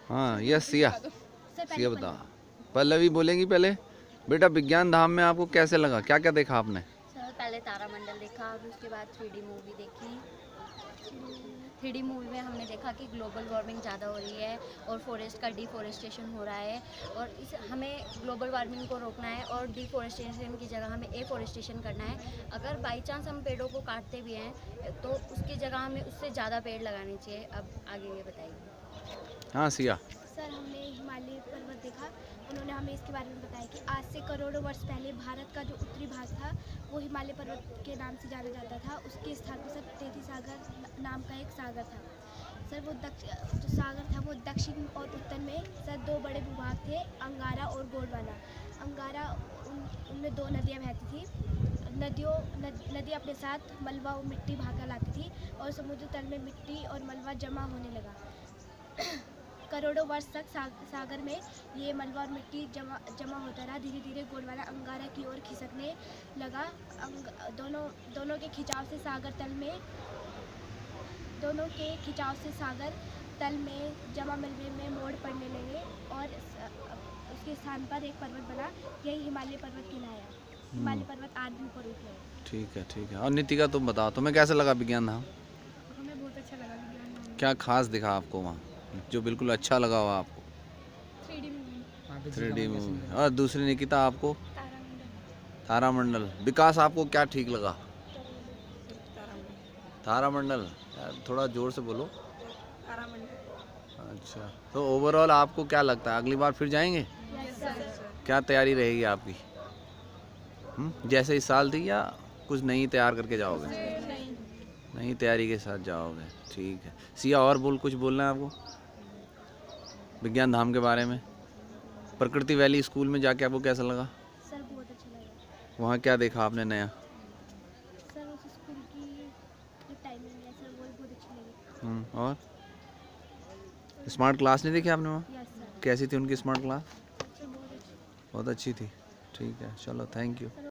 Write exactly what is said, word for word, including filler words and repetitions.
हाँ yes Siya, sir पहले सिया बता। पल्लवी बोलेंगी पहले। बेटा विज्ञान धाम में आपको कैसे लगा, क्या क्या देखा आपने? सर पहले तारामंडल देखा, फिर उसके बाद थ्री डी मूवी देखी। थ्री डी मूवी में हमने देखा कि ग्लोबल वार्मिंग ज़्यादा हो रही है और फॉरेस्ट का डिफॉरेस्टेशन हो रहा है, और इस हमें ग्लोबल वार्मिंग को रोकना है और डिफॉरेस्टेशन की जगह हमें एफॉरेस्टेशन करना है। अगर बाई चांस हम पेड़ों को काटते भी हैं तो उसकी जगह हमें उससे ज़्यादा पेड़ लगाने चाहिए। अब आगे ये बताइए। हाँ सिया। सर हमने हिमालय पर्वत देखा। उन्होंने हमें इसके बारे में बताया कि आज से करोड़ों वर्ष पहले भारत का जो उत्तरी भाग था वो हिमालय पर्वत के नाम से जाना जाता था। उसके स्थान पर सर तेती सागर नाम का एक सागर था। सर वो दक्ष जो सागर था वो दक्षिण और उत्तर में सर दो बड़े भूभाग थे, अंगारा और गोंडवाना। अंगारा उन उनमें दो नदियाँ बहती थी। नदियों नद, नदी अपने साथ मलबा और मिट्टी भागा लाती थी और समुद्र तल में मिट्टी और मलबा जमा होने लगा। करोड़ों वर्ष तक सा, सागर में ये मलबा और मिट्टी जमा जमा होता रहा। धीरे धीरे गोंडवाना अंगारा की ओर खिसकने लगा। अंग, दोनों दोनों के खिंचाव से सागर तल में दोनों के खिंचाव से सागर तल में जमा मलबे में मोड़ पड़ने लगे और उसके स्थान पर एक पर्वत बना। यही हिमालय पर्वत कहलाया। हिमालय पर्वत आज भी ऊपर उठ गए। ठीक है ठीक है। और नितिका तुम बताओ, तुम्हें कैसा लगा विज्ञान धाम? हमें बहुत अच्छा लगा विज्ञान धाम। क्या खास दिखा आपको वहाँ जो बिल्कुल अच्छा लगा हो आपको? Three D movie, three D movie. और दूसरी निकिता आपको? तारामंडल। तारामंडल। विकास आपको क्या ठीक लगा? तारामंडल। यार थोड़ा जोर से बोलो। अच्छा, तो ओवरऑल आपको क्या लगता है अगली बार फिर जाएंगे? क्या तैयारी रहेगी आपकी? हुँ? जैसे इस साल थी या कुछ नई तैयार करके जाओगे? नई तैयारी के साथ जाओगे, ठीक है। सिया और बोल, कुछ बोलना है आपको विज्ञान धाम के बारे में? प्रकृति वैली स्कूल में जाके आपको कैसा लगा? सर बहुत अच्छा लगा। वहाँ क्या देखा आपने नया? सर उस स्कूल की जो टाइमिंग है सर वो भी बहुत अच्छी लगी। हम्म, और स्मार्ट क्लास नहीं देखी आपने वहाँ? Yes sir. कैसी थी उनकी स्मार्ट क्लास? सर बहुत अच्छी। बहुत अच्छी थी। ठीक है, चलो थैंक यू।